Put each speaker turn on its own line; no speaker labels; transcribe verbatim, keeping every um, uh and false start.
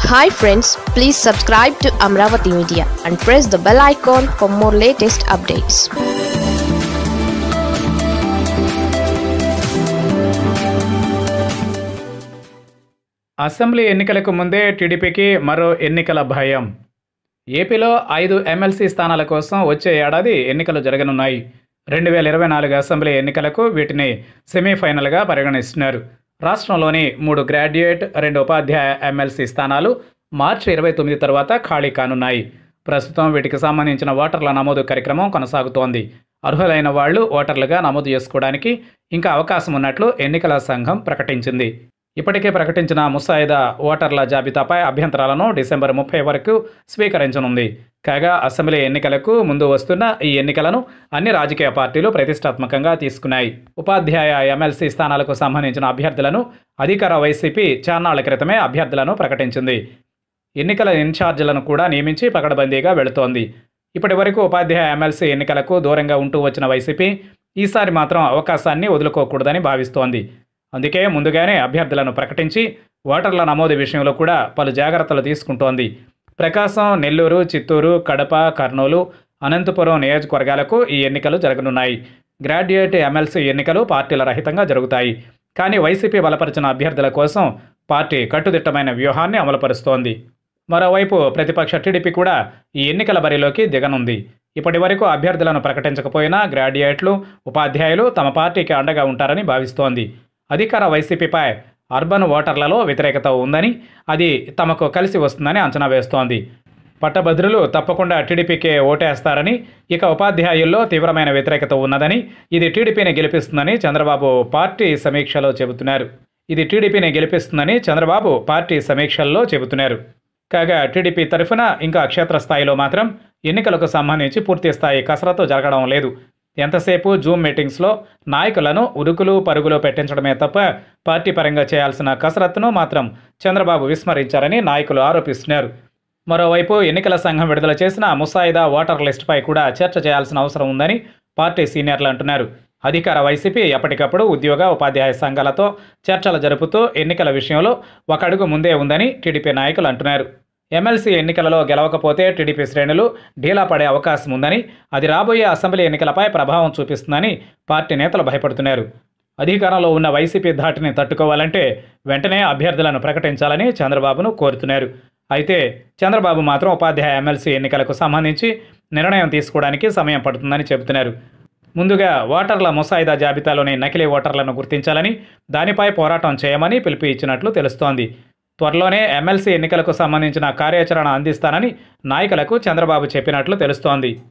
Hi friends, please subscribe to Amaravathi Media and press the bell icon for more latest updates.
Assembly ఎన్నికలకు ముందే టీడీపీకి మరో ఎన్నికల భయం. ఏపీలో ఐదు ఎమ్మెల్సీ స్థానాల కోసం వచ్చే ఏడాది ఎన్నికలు జరగనున్నాయి. రెండు వేల ఇరవై నాలుగు అసెంబ్లీ ఎన్నికలకు వీటిని సెమీఫైనల్గా పరిగణిస్తున్నారు. రాష్ట్రంలోని మూడు గ్రాడ్యుయేట్, రెండు ఉపాధ్యాయ ఎమ్మెల్సీ స్థానాలు మార్చి ఇరవై తొమ్మిది తర్వాత ఖాళీ కానున్నాయి. ప్రస్తుతం వీటికి సంబంధించిన ఓటర్ల నమోదు కార్యక్రమం కొనసాగుతోంది. అర్హులైన వాళ్లు ఓటర్లుగా నమోదు చేసుకోవడానికి ఇంకా అవకాశం ఉన్నట్లు ఎన్నికల సంఘం ప్రకటించింది. ఇప్పటికే ప్రకటించిన ముసాయిదా ఓటర్ల జాబితాపై అభ్యంతరాలను డిసెంబర్ ముప్పై వరకు స్వీకరించనుంది. కాగా అసెంబ్లీ ఎన్నికలకు ముందు వస్తున్న ఈ ఎన్నికలను అన్ని రాజకీయ పార్టీలు ప్రతిష్టాత్మకంగా తీసుకున్నాయి. ఉపాధ్యాయ ఎమ్మెల్సీ స్థానాలకు సంబంధించిన అభ్యర్థులను అధికార వైసీపీ చాన్నాళ్ల క్రితమే అభ్యర్థులను ప్రకటించింది. ఎన్నికల ఇన్ఛార్జీలను కూడా నియమించి పకడ్బందీగా వెళుతోంది. ఇప్పటి వరకు ఉపాధ్యాయ ఎమ్మెల్సీ ఎన్నికలకు దూరంగా ఉంటూ వచ్చిన వైసీపీ ఈసారి మాత్రం అవకాశాన్ని వదులుకోకూడదని భావిస్తోంది. అందుకే ముందుగానే అభ్యర్థులను ప్రకటించి ఓటర్ల నమోదు విషయంలో కూడా పలు జాగ్రత్తలు తీసుకుంటోంది. ప్రకాశం, నెల్లూరు, చిత్తూరు, కడప, కర్నూలు, అనంతపురం నియోజకవర్గాలకు ఈ ఎన్నికలు జరగనున్నాయి. గ్రాడ్యుయేట్ ఎమ్మెల్సీ ఎన్నికలు పార్టీల రహితంగా జరుగుతాయి. కానీ వైసీపీ బలపరిచిన అభ్యర్థుల కోసం పార్టీ కట్టుదిట్టమైన వ్యూహాన్ని అమలుపరుస్తోంది. మరోవైపు ప్రతిపక్ష టీడీపీ కూడా ఈ ఎన్నికల బరిలోకి దిగనుంది. ఇప్పటి వరకు అభ్యర్థులను ప్రకటించకపోయినా గ్రాడ్యుయేట్లు, ఉపాధ్యాయులు తమ పార్టీకి అండగా ఉంటారని భావిస్తోంది. అధికార వైసీపీపై అర్బన్ ఓటర్లలో వ్యతిరేకత ఉందని, అది తమకు కలిసి వస్తుందని అంచనా వేస్తోంది. పట్టభద్రులు తప్పకుండా టీడీపీకే ఓటేస్తారని, ఇక ఉపాధ్యాయుల్లో తీవ్రమైన వ్యతిరేకత ఉన్నదని, ఇది టీడీపీని గెలిపిస్తుందని చంద్రబాబు పార్టీ సమీక్షలో చెబుతున్నారు. ఇది టీడీపీని గెలిపిస్తుందని చంద్రబాబు పార్టీ సమీక్షల్లో చెబుతున్నారు. కాగా టీడీపీ తరఫున ఇంకా క్షేత్రస్థాయిలో మాత్రం ఎన్నికలకు సంబంధించి పూర్తి స్థాయి కసరత్తు జరగడం లేదు. ఎంతసేపు జూమ్ మీటింగ్స్లో నాయకులను ఉరుకులు పరుగులు పెట్టించడమే తప్ప పార్టీ పరంగా చేయాల్సిన కసరత్తును మాత్రం చంద్రబాబు విస్మరించారని నాయకులు ఆరోపిస్తున్నారు. మరోవైపు ఎన్నికల సంఘం విడుదల చేసిన ముసాయిదా ఓటర్ లిస్టుపై కూడా చర్చ చేయాల్సిన అవసరం ఉందని పార్టీ సీనియర్లు అంటున్నారు. అధికార వైసీపీ ఎప్పటికప్పుడు ఉద్యోగ, ఉపాధ్యాయ సంఘాలతో చర్చలు జరుపుతూ ఎన్నికల విషయంలో ఒక అడుగు ముందే ఉందని టీడీపీ నాయకులు అంటున్నారు. ఎమ్మెల్సీ ఎన్నికలలో గెలవకపోతే టీడీపీ శ్రేణులు ఢీలా పడే అవకాశం ఉందని, అది రాబోయే అసెంబ్లీ ఎన్నికలపై ప్రభావం చూపిస్తుందని పార్టీ నేతలు భయపడుతున్నారు. అధికారంలో ఉన్న వైసీపీ ధాటిని తట్టుకోవాలంటే వెంటనే అభ్యర్థులను ప్రకటించాలని చంద్రబాబును కోరుతున్నారు. అయితే చంద్రబాబు మాత్రం ఉపాధ్యాయ ఎమ్మెల్సీ ఎన్నికలకు సంబంధించి నిర్ణయం తీసుకోవడానికి సమయం పడుతుందని చెబుతున్నారు. ముందుగా ఓటర్ల ముసాయిదా జాబితాలోని నకిలీ ఓటర్లను గుర్తించాలని, దానిపై పోరాటం చేయమని పిలుపు ఇచ్చినట్లు తెలుస్తోంది. త్వరలోనే ఎమ్మెల్సీ ఎన్నికలకు సంబంధించిన కార్యాచరణ అందిస్తానని నాయకులకు చంద్రబాబు చెప్పినట్లు తెలుస్తోంది.